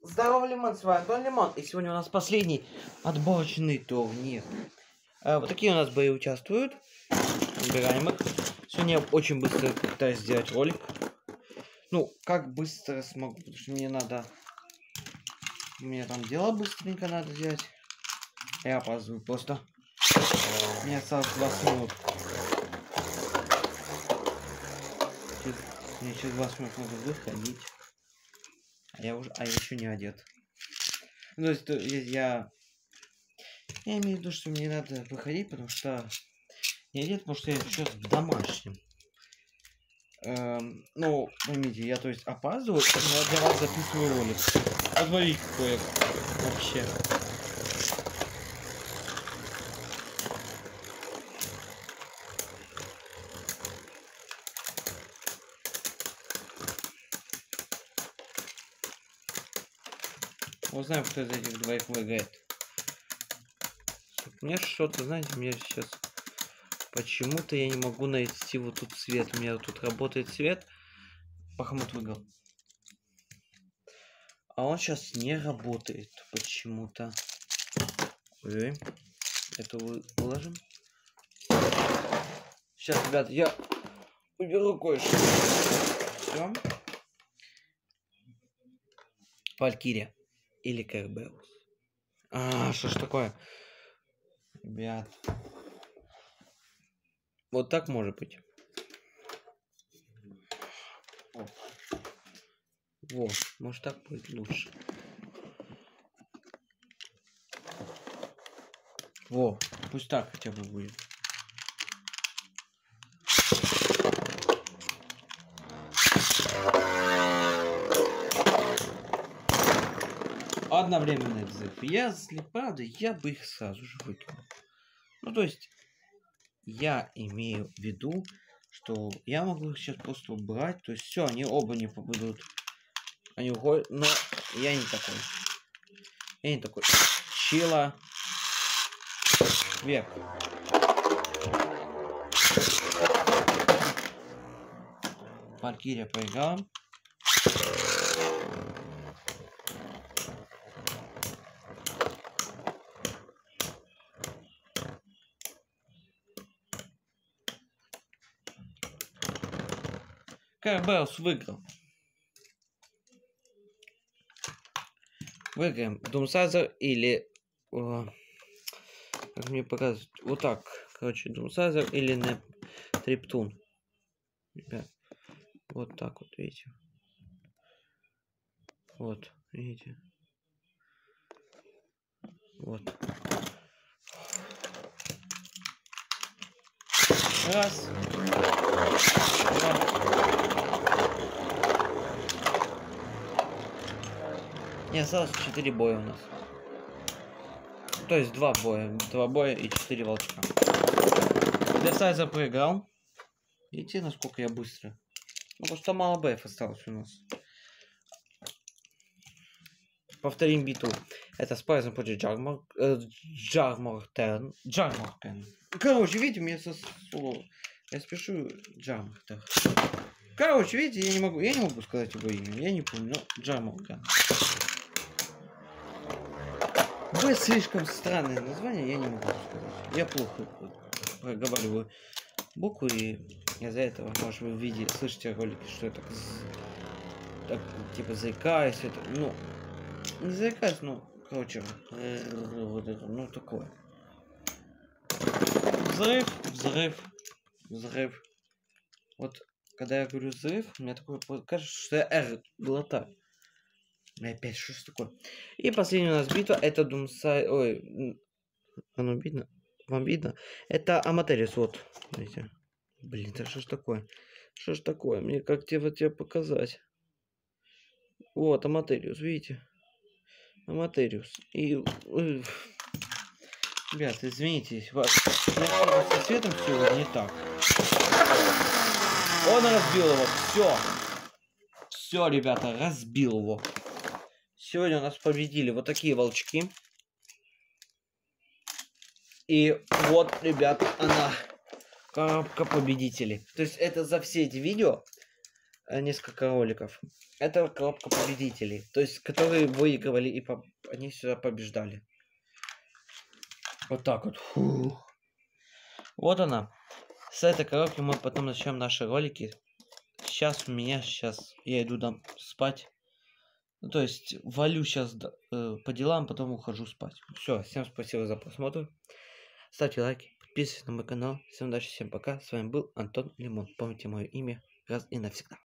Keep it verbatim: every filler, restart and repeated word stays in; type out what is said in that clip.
Здорово, Лимон, с вами Антон Лимон. И сегодня у нас последний отборочный турнир. А, вот такие у нас бои участвуют. Выбираем их. Сегодня я очень быстро пытаюсь сделать ролик. Ну, как быстро смогу, потому что мне надо... Мне там дела быстренько надо делать. Я опаздываю просто. Мне осталось двадцать минут. Через... Мне через двадцать минут надо выходить. А я уже... А я еще не одет. Ну, то есть, то, я... Я имею в виду, что мне надо выходить, потому что... Не одет, потому что я сейчас в домашнем. Эм, ну, поймите, я, то есть, опаздываю, но я для вас записываю ролик. А смотрите, какой я вообще. Узнаем, кто из этих двоих выиграет. Мне что-то, знаете, мне сейчас... Почему-то я не могу найти вот тут свет. У меня тут работает свет. Бахмут выиграл. А он сейчас не работает почему-то. Ой, это выложим. Сейчас, ребят, я уберу кое-что. Все. Валькирия. Или Кербеус. А, что ж такое? Ребят. Вот так может быть. О. Во, может так будет лучше. Во, пусть так хотя бы будет. Одновременный взрыв. Если правда, я бы их сразу же выкинул. Ну, то есть, я имею в виду, что я могу их сейчас просто убрать. То есть, все, они оба не попадут. Они уходят, но я не такой. Я не такой. Чила. Век. Валькирия проиграла. Кербеус выиграл. Выиграем Думсайзер или... О, как мне показывать? Вот так. Короче, Думсайзер или не Триптун. Ребят. Вот так вот, видите. Вот, видите. Вот. Раз. Два. Не, осталось четыре боя у нас. То есть два боя. Два боя и четыре волчка. Десайзер проиграл. Видите, насколько я быстро. Ну, потому что мало боев осталось у нас. Повторим битву. Это Спайзен против Джармор... Э, Джармортерн. Джармортерн. Короче, видите, мне со слова. Я спешу Джармортерн. Короче, видите, я не могу. Я не могу сказать его имя. Я не помню. Но Джармортерн. Вы слишком странное название, я не могу сказать. Я плохо проговариваю буквы, и из-за этого, может, вы видите, слышите ролики, что я так, так типа заикаюсь, это, ну, не заикаюсь, ну, короче, вот это, ну, такое. Взрыв, взрыв, взрыв. Вот, когда я говорю взрыв, у меня такое, кажется, что я R глотаю. И опять, что ж такое? И последняя у нас битва, это Думсай... Ой, оно видно? Вам видно? Это Аматериус, вот. Видите? Блин, это что ж такое? Что ж такое? Мне как тебе вот тебе показать? Вот, Аматериус, видите? Аматериус. И... Ребят, извините, вас... со светом все не так. Он разбил его, все. Все, ребята, разбил его. Сегодня у нас победили вот такие волчки. И вот, ребят, она коробка победителей. То есть это за все эти видео э, несколько роликов. Это коробка победителей. То есть, которые выигрывали и по... они сюда побеждали. Вот так вот. Фу. Вот она. С этой коробки мы потом начнем наши ролики. Сейчас у меня, сейчас я иду там спать. Ну, то есть, валю сейчас э, по делам, потом ухожу спать. Все, всем спасибо за просмотр. Ставьте лайки, подписывайтесь на мой канал. Всем удачи, всем пока. С вами был Антон Лимон. Помните мое имя раз и навсегда.